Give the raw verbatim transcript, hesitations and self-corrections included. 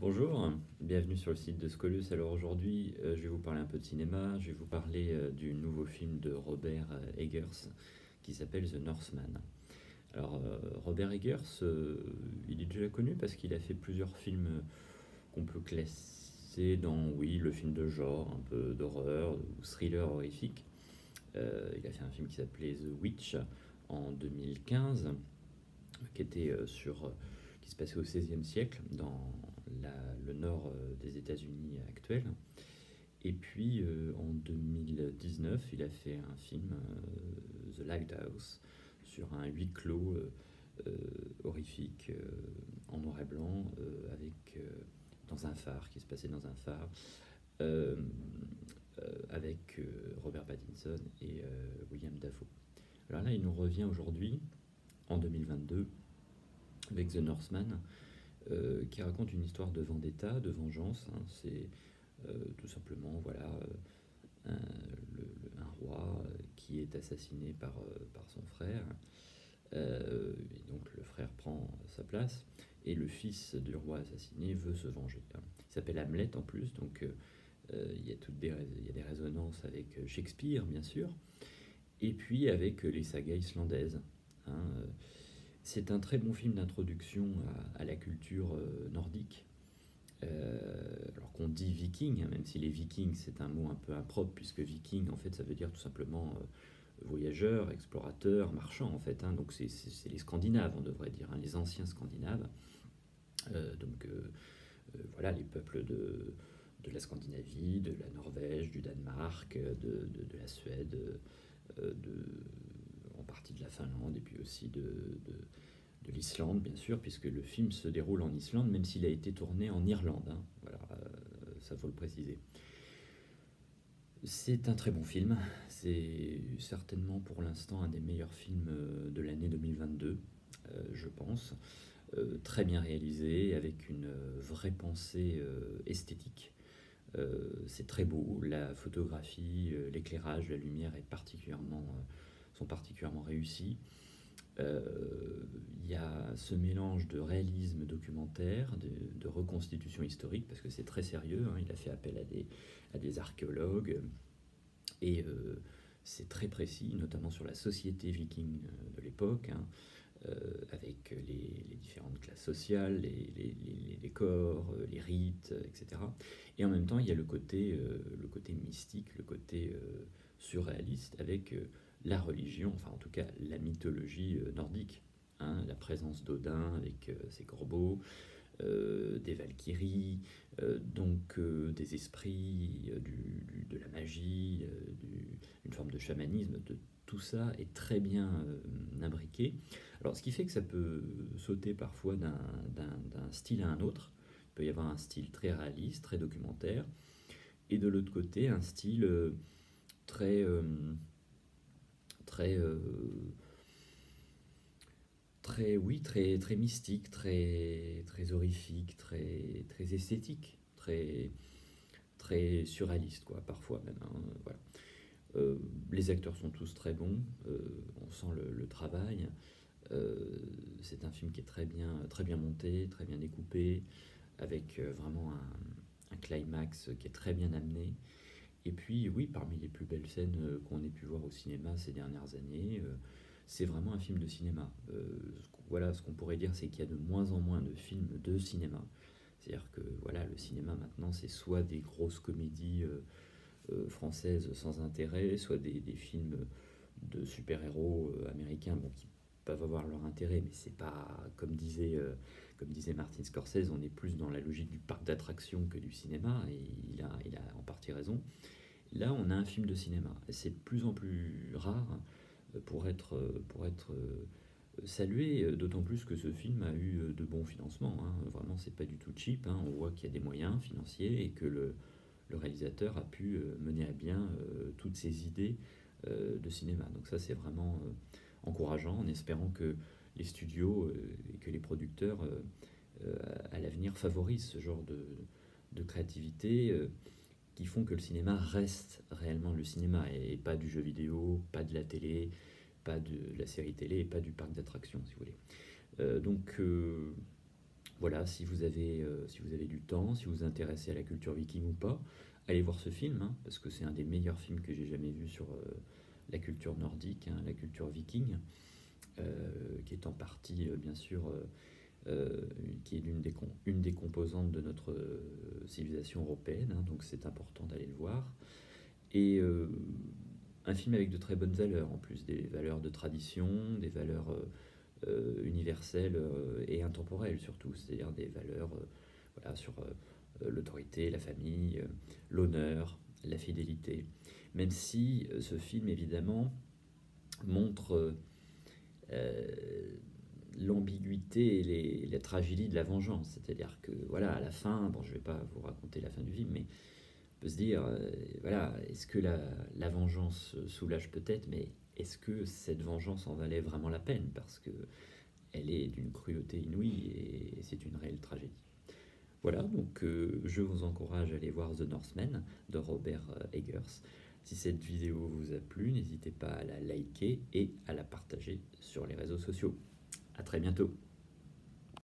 Bonjour, bienvenue sur le site de Scolus. Alors aujourd'hui, euh, je vais vous parler un peu de cinéma, je vais vous parler euh, du nouveau film de Robert euh, Eggers qui s'appelle The Northman. Alors euh, Robert Eggers, euh, il est déjà connu parce qu'il a fait plusieurs films euh, qu'on peut classer dans, oui, le film de genre, un peu d'horreur ou thriller horrifique. Euh, il a fait un film qui s'appelait The Witch en deux mille quinze, qui était euh, sur, euh, qui se passait au seizième siècle dans la, le nord euh, des États-Unis actuels. Et puis euh, en deux mille dix-neuf, il a fait un film, euh, The Lighthouse, sur un huis clos euh, euh, horrifique euh, en noir et blanc, euh, avec euh, dans un phare, qui se passait dans un phare, euh, euh, avec euh, Robert Pattinson et euh, William Dafoe. Alors là, il nous revient aujourd'hui, en deux mille vingt-deux, avec The Northman, euh, qui raconte une histoire de vendetta, de vengeance. Hein. C'est euh, tout simplement, voilà, euh, un, le- le- un roi euh, qui est assassiné par, euh, par son frère. Euh, et donc le frère prend sa place et le fils du roi assassiné veut se venger. Hein. Il s'appelle Hamlet en plus, donc euh, euh, il y a toutes des, il y a des résonances avec Shakespeare, bien sûr, et puis avec les sagas islandaises. Hein. C'est un très bon film d'introduction à, à la culture euh, nordique. Euh, alors qu'on dit viking, hein, même si les vikings c'est un mot un peu impropre, puisque viking en fait ça veut dire tout simplement euh, voyageurs, explorateurs, marchands en fait. Hein. Donc c'est, c'est- c'est les Scandinaves, on devrait dire, hein, les anciens Scandinaves. Euh, donc euh, euh, voilà, les peuples de, de la Scandinavie, de la Norvège, du Danemark, de, de- de la Suède, euh, de, en partie de la Finlande, et puis aussi de, de- de l'Islande, bien sûr, puisque le film se déroule en Islande, même s'il a été tourné en Irlande. Hein. Voilà, euh, ça faut le préciser. C'est un très bon film. C'est certainement pour l'instant un des meilleurs films euh, de l'année deux mille vingt-deux, euh, je pense. Euh, très bien réalisé, avec une euh, vraie pensée euh, esthétique. Euh, c'est très beau. La photographie, euh, l'éclairage, la lumière est particulièrement, euh, sont particulièrement réussis. Euh, Il y a ce mélange de réalisme documentaire, de, de reconstitution historique, parce que c'est très sérieux. Hein. Il a fait appel à des, à des archéologues et euh, c'est très précis, notamment sur la société viking euh, de l'époque, hein, euh, avec les, les différentes classes sociales, les, les, les- les corps, euh, les rites, euh, et cetera. Et en même temps, il y a le côté, euh, le côté mystique, le côté euh, surréaliste, avec euh, la religion, enfin en tout cas la mythologie euh, nordique. Hein, la présence d'Odin avec euh, ses corbeaux, euh, des valkyries, euh, donc euh, des esprits, euh, du, du- de la magie, euh, du- une forme de chamanisme, de, tout ça est très bien euh, imbriqué. Alors ce qui fait que ça peut sauter parfois d'un, d'un- d'un style à un autre. Il peut y avoir un style très réaliste, très documentaire, et de l'autre côté un style euh, très, euh, très euh, très, oui, très, très mystique, très, très horrifique, très, très esthétique, très, très surréaliste, quoi, parfois même. Hein, voilà. Euh, les acteurs sont tous très bons, euh, on sent le, le travail. Euh, c'est un film qui est très bien, très bien monté, très bien découpé, avec euh, vraiment un, un climax qui est très bien amené. Et puis, oui, parmi les plus belles scènes euh, qu'on ait pu voir au cinéma ces dernières années, euh, c'est vraiment un film de cinéma. Euh, ce qu'on- voilà, ce qu'on pourrait dire, c'est qu'il y a de moins en moins de films de cinéma. C'est-à-dire que voilà, le cinéma maintenant, c'est soit des grosses comédies euh, euh, françaises sans intérêt, soit des, des films de super-héros euh, américains, bon, qui peuvent avoir leur intérêt, mais c'est pas, comme disait, euh, comme disait Martin Scorsese, on est plus dans la logique du parc d'attractions que du cinéma, et il a, il a en partie raison. Là, on a un film de cinéma. Et c'est de plus en plus rare euh, pour être, euh, pour être euh, salué, euh, d'autant plus que ce film a eu euh, de bons financements. Hein. Vraiment, c'est pas du tout cheap. Hein. On voit qu'il y a des moyens financiers et que le, le réalisateur a pu euh, mener à bien euh, toutes ses idées euh, de cinéma. Donc ça, c'est vraiment euh, encourageant, en espérant que les studios euh, et que les producteurs euh, euh, à l'avenir favorisent ce genre de, de créativité. Euh, qui font que le cinéma reste réellement le cinéma et pas du jeu vidéo, pas de la télé, pas de la série télé et pas du parc d'attractions, si vous voulez. Euh, donc, euh, voilà, si vous avez, euh, si vous avez du temps, si vous vous intéressez à la culture viking ou pas, allez voir ce film, hein, parce que c'est un des meilleurs films que j'ai jamais vu sur euh, la culture nordique, hein, la culture viking, euh, qui est en partie, euh, bien sûr, euh, euh, qui est l'une des, une des composantes de notre euh, civilisation européenne, hein, donc c'est important d'aller le voir. Et euh, un film avec de très bonnes valeurs, en plus, des valeurs de tradition, des valeurs euh, euh, universelles euh, et intemporelles surtout, c'est-à-dire des valeurs euh, voilà, sur euh, l'autorité, la famille, euh, l'honneur, la fidélité. Même si euh, ce film, évidemment, montre euh, l'ambiguïté et les, la tragédie de la vengeance. C'est-à-dire que, voilà, à la fin, bon, je ne vais pas vous raconter la fin du film, mais on peut se dire, euh, voilà, est-ce que la, la vengeance soulage peut-être, mais est-ce que cette vengeance en valait vraiment la peine? Parce que elle est d'une cruauté inouïe et c'est une réelle tragédie. Voilà, donc euh, je vous encourage à aller voir The Northman de Robert euh, Eggers. Si cette vidéo vous a plu, n'hésitez pas à la liker et à la partager sur les réseaux sociaux. À très bientôt.